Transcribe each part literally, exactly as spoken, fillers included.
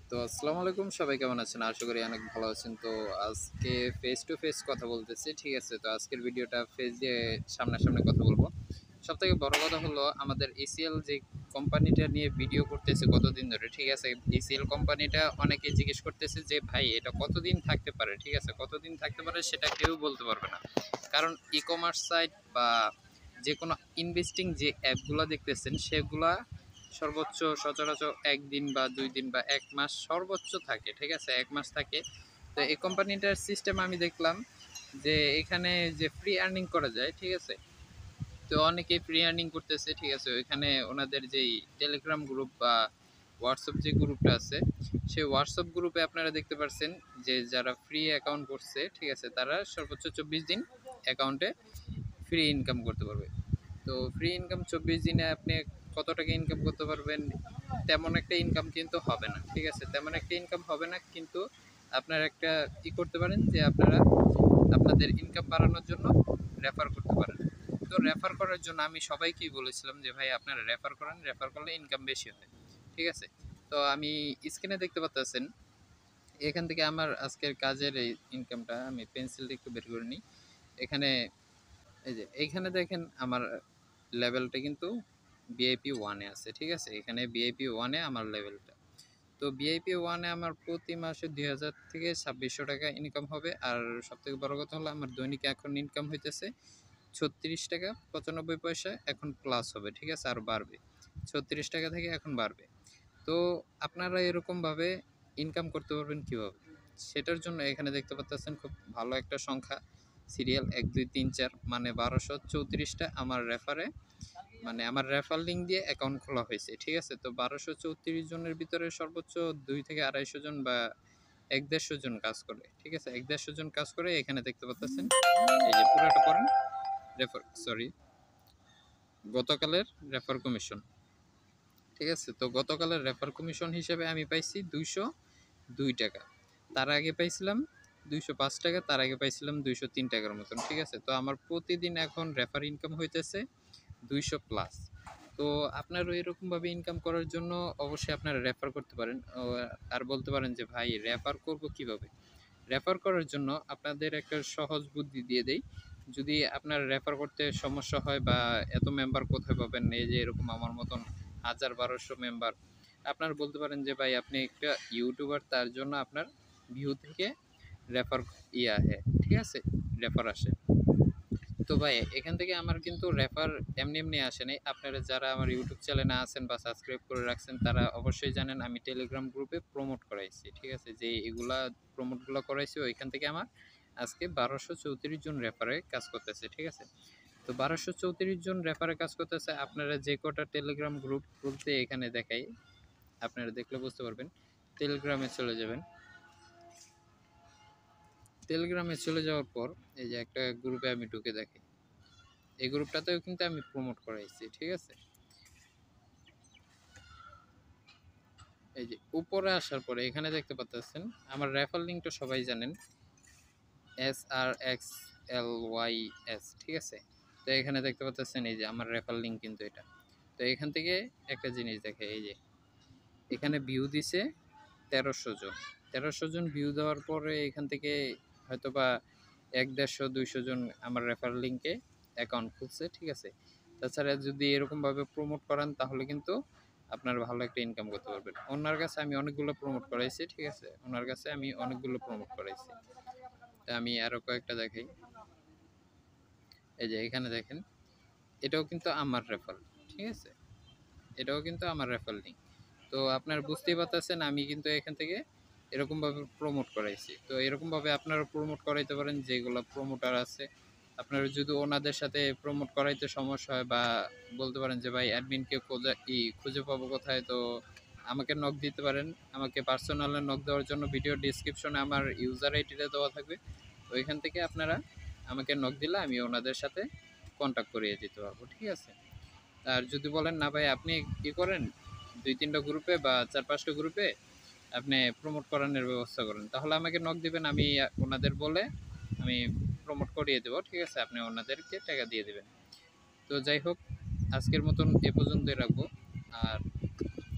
তো আসসালামু আলাইকুম, সবাই কেমন আছেন? আশা করি অনেক ভালো আছেন। তো আজকে ফেস টু ফেস কথা বলতেছি, ঠিক আছে? তো আজকের ভিডিওটা ফেস দিয়ে সামনাসামনি কথা বলবো। সবথেকে বড় কথা হলো আমাদের ইসিএল যে কোম্পানিটা নিয়ে ভিডিও করতেছে কতদিন ধরে, ঠিক আছে? ইসিএল কোম্পানিটা অনেকেই জিজ্ঞেস করতেছে যে ভাই এটা কতদিন থাকতে পারে, ঠিক আছে? কতদিন থাকতে পারে সেটা কেউ বলতে পারবে না। কারণ ই কমার্স সাইট বা যে কোনো ইনভেস্টিং যে অ্যাপগুলো দেখতেছেন সেগুলা সর্বোচ্চ সচরাচর একদিন বা দুই দিন বা এক মাস সর্বোচ্চ থাকে, ঠিক আছে? এক মাস থাকে। তো এই কোম্পানিটার সিস্টেম আমি দেখলাম যে এখানে যে ফ্রি আর্নিং করা যায়, ঠিক আছে? তো অনেকেই ফ্রি আর্নিং করতেছে, ঠিক আছে? ওইখানে ওনাদের যেই টেলিগ্রাম গ্রুপ বা হোয়াটসঅ্যাপ যে গ্রুপটা আছে সেই হোয়াটসঅ্যাপ গ্রুপে আপনারা দেখতে পাচ্ছেন যে যারা ফ্রি অ্যাকাউন্ট করছে, ঠিক আছে, তারা সর্বোচ্চ চব্বিশ দিন অ্যাকাউন্টে ফ্রি ইনকাম করতে পারবে। তো ফ্রি ইনকাম চব্বিশ দিনে আপনি কত টাকা ইনকাম করতে পারবেন? তেমন একটা ইনকাম কিন্তু হবে না, ঠিক আছে? তেমন একটা ইনকাম হবে না, কিন্তু আপনার একটা কি করতে পারেন যে আপনারা আপনাদের ইনকাম বাড়ানোর জন্য রেফার করতে পারেন। তো রেফার করার জন্য আমি সবাইকেই বলেছিলাম যে ভাই আপনারা রেফার করেন, রেফার করলে ইনকাম বেশি হয়, ঠিক আছে? তো আমি স্ক্রিনে দেখতে পাচ্ছেন এখান থেকে আমার আজকের কাজের এই ইনকামটা আমি পেন্সিলটা একটু বের করে নিই। এখানে এই যে এইখানে দেখেন আমার লেভেলটা কিন্তু ভিআইপি ওয়ানে আছে, ঠিক আছে? এখানে ভিআইপি ওয়ানে আমার লেভেলটা। তো ভিআইপি ওয়ানে আমার প্রতি মাসে দুই হাজার থেকে ছাব্বিশশো টাকা ইনকাম হবে। আর সবথেকে বড় কথা হলো আমার দৈনিক এখন ইনকাম হইতেছে ছত্রিশ টাকা পঁচানব্বই পয়সা, এখন প্লাস হবে, ঠিক আছে? আর বাড়বে, ছত্রিশ টাকা থেকে এখন বাড়বে। তো আপনারা এরকমভাবে ইনকাম করতে পারবেন কীভাবে? সেটার জন্য এখানে দেখতে পাচ্ছেন খুব ভালো একটা সংখ্যা, সিরিয়াল এক দুই তিন চার, মানে বারোশো চৌত্রিশটা আমার রেফারে, মানে আমার রেফার লিঙ্ক দিয়ে অ্যাকাউন্ট খোলা হয়েছে, ঠিক আছে? তো বারোশো চৌত্রিশ জনের ভিতরে সর্বোচ্চ দুই থেকে আড়াইশো জন বা এক দেড়শো জন কাজ করে, ঠিক আছে? এক দেড়শো জন কাজ করে। এখানে দেখতে পাচ্ছেন এই যে পুরাটা পড়েন, রেফার সরি গতকালের রেফার কমিশন, ঠিক আছে? তো গতকালের রেফার কমিশন হিসেবে আমি পাইছি দুইশো দুই টাকা। তার আগে পাইছিলাম দুইশো পাঁচ টাকা, তার আগে পাইছিলাম দুইশো তিন টাকার মতন, ঠিক আছে? তো আমার প্রতিদিন এখন রেফার ইনকাম হইতেছে দুইশো প্লাস। তো আপনারও এরকমভাবে ইনকাম করার জন্য অবশ্যই আপনারা রেফার করতে পারেন। আর বলতে পারেন যে ভাই রেফার করব কিভাবে? রেফার করার জন্য আপনাদের একটা সহজ বুদ্ধি দিয়ে দেই। যদি আপনার রেফার করতে সমস্যা হয় বা এত মেম্বার কোথায় পাবেন, এই যে এরকম আমার মতন হাজার বারোশো মেম্বার, আপনার বলতে পারেন যে ভাই আপনি একটা ইউটিউবার, তার জন্য আপনার ভিউ থেকে রেফার ইয়ে আসে, ঠিক আছে? রেফার আসে। তো ভাই এখান থেকে আমার কিন্তু রেফার এমনি এমনি আসে নাই। আপনারা যারা আমার ইউটিউব চ্যানেলে আছেন বা সাবস্ক্রাইব করে রাখছেন তারা অবশ্যই জানেন আমি টেলিগ্রাম গ্রুপে প্রমোট করাইছি, ঠিক আছে? যে এগুলা প্রমোটগুলো করাইছি ওইখান থেকে আমার আজকে বারোশো চৌত্রিশ জন রেফারে কাজ করতেছে, ঠিক আছে? তো বারোশো চৌত্রিশ জন রেফারে কাজ করতেছে। আপনারা যে কটা টেলিগ্রাম গ্রুপ বলতে এখানে দেখাই, আপনারা দেখলে বুঝতে পারবেন। টেলিগ্রামে চলে যাবেন। টেলিগ্রামে চলে যাওয়ার পর এই যে একটা গ্রুপে আমি ঢুকে দেখি, এই গ্রুপটাতেও কিন্তু আমি প্রমোট করাইছি, ঠিক আছে? এই যে উপরে আসার পরে এখানে দেখতে পাচ্ছেন আমার রেফার লিঙ্কটা সবাই জানেন, S R X L Y S, ঠিক আছে? তো এখানে দেখতে পাচ্ছেন এই যে আমার রেফার লিঙ্ক কিন্তু এটা। তো এখান থেকে একটা জিনিস দেখে, এই যে এখানে ভিউ দিছে তেরোশো জন, তেরোশো জন ভিউ দেওয়ার পরে এখান থেকে হয়তোবা এক দেড়শো দুইশো জন আমার রেফার লিঙ্কে অ্যাকাউন্ট খুলছে, ঠিক আছে? তাছাড়া যদি এরকমভাবে প্রমোট করান তাহলে কিন্তু আপনার ভালো একটা ইনকাম করতে পারবেন। ওনার কাছে আমি অনেকগুলো প্রমোট করাইছি, ঠিক আছে? ওনার কাছে আমি অনেকগুলো প্রমোট করাইছি। তা আমি আরও কয়েকটা দেখাই। এই যে এখানে দেখেন, এটাও কিন্তু আমার রেফার, ঠিক আছে? এটাও কিন্তু আমার রেফার লিঙ্ক। তো আপনার বুঝতেই পারতেছেন আমি কিন্তু এখান থেকে এরকমভাবে প্রমোট করাইছি। তো এরকমভাবে আপনারা প্রমোট করাইতে পারেন, যেগুলো প্রমোটার আছে আপনারা যদি ওনাদের সাথে প্রমোট করাইতে সমস্যা হয় বা বলতে পারেন যে ভাই অ্যাডমিনকে খোঁজা ই খুঁজে পাবো কোথায়, তো আমাকে নক দিতে পারেন। আমাকে পার্সোনালে নক দেওয়ার জন্য ভিডিও ডিসক্রিপশনে আমার ইউজার আইডিটা দেওয়া থাকবে। ওইখান থেকে আপনারা আমাকে নক দিলে আমি ওনাদের সাথে কন্ট্যাক্ট করিয়ে দিতে পারবো, ঠিক আছে? আর যদি বলেন না ভাই আপনি কি করেন, দুই তিনটা গ্রুপে বা চার পাঁচটা গ্রুপে আপনি প্রমোট করানোর ব্যবস্থা করেন, তাহলে আমাকে নক দিবেন, আমি ওনাদের বলে আমি প্রমোট করিয়ে দেবো, ঠিক আছে? আপনি ওনাদেরকে টাকা দিয়ে দেবেন। তো যাই হোক, আজকের মতন এ পর্যন্তই রাখবো। আর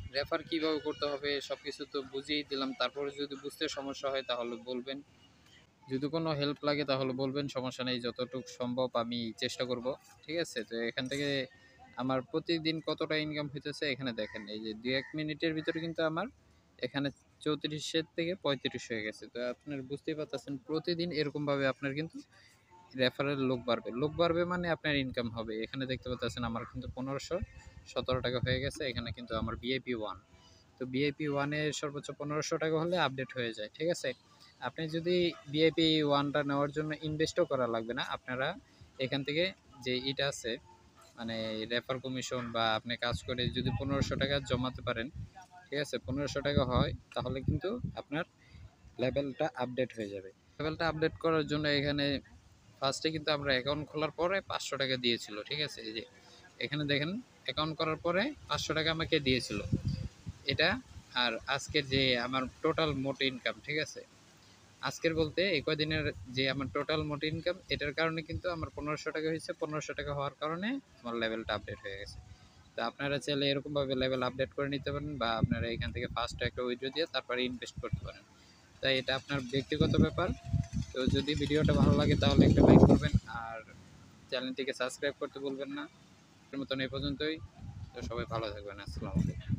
রেফার কিভাবে করতে হবে সব কিছু তো বুঝিয়েই দিলাম। তারপরে যদি বুঝতে সমস্যা হয় তাহলে বলবেন, যদি কোনো হেল্প লাগে তাহলে বলবেন, সমস্যা নেই, যতটুকু সম্ভব আমি চেষ্টা করব। ঠিক আছে? তো এখান থেকে আমার প্রতিদিন কতটা ইনকাম হইতেছে এখানে দেখেন, এই যে দুই এক মিনিটের ভিতরে কিন্তু আমার এখানে চৌত্রিশের থেকে পঁয়ত্রিশ হয়ে গেছে। তো আপনার বুঝতেই পারতেছেন প্রতিদিন এরকমভাবে আপনার কিন্তু রেফারেল লোক বাড়বে, লোক বাড়বে মানে আপনার ইনকাম হবে। এখানে দেখতে পাচ্ছেন আমার কিন্তু পনেরোশো সতেরো টাকা হয়ে গেছে। এখানে কিন্তু আমার ভিআইপি ওয়ান, তো ভিআইপি ওয়ানে সর্বোচ্চ পনেরোশো টাকা হলে আপডেট হয়ে যায়। ঠিক আছে? আপনি যদি ভিআইপি ওয়ানটা নেওয়ার জন্য ইনভেস্টও করা লাগবে না, আপনারা এখান থেকে যে ইটা আছে মানে রেফার কমিশন বা আপনি কাজ করে যদি পনেরোশো টাকা জমাতে পারেন, ঠিক আছে, পনেরোশো টাকা হয়, তাহলে কিন্তু আপনার লেভেলটা আপডেট হয়ে যাবে। লেভেলটা আপডেট করার জন্য এখানে ফার্স্টে কিন্তু আমরা অ্যাকাউন্ট খোলার পরে পাঁচশো টাকা দিয়েছিল। ঠিক আছে? এই যে এখানে দেখেন অ্যাকাউন্ট করার পরে পাঁচশো টাকা আমাকে দিয়েছিল এটা। আর আজকের যে আমার টোটাল মোট ইনকাম, ঠিক আছে, আজকের বলতে এই কয়দিনের যে আমার টোটাল মোট ইনকাম, এটার কারণে কিন্তু আমার পনেরোশো টাকা হয়েছে। পনেরোশো টাকা হওয়ার কারণে আমার লেভেলটা আপডেট হয়ে গেছে। তো আপনারা চাইলে এরকমভাবে লেভেল আপডেট করে নিতে পারেন, বা আপনারা এখান থেকে ফার্স্ট একটা উইথড্র দিয়ে তারপরে ইনভেস্ট করতে পারেন। তাই এটা আপনার ব্যক্তিগত ব্যাপার। তো যদি ভিডিওটা ভালো লাগে তাহলে একটা লাইক করবেন, আর চ্যানেলটিকে সাবস্ক্রাইব করতে ভুলবেন না। এর মতন এই পর্যন্তই। তো সবাই ভালো থাকবেন। আসসালামু আলাইকুম।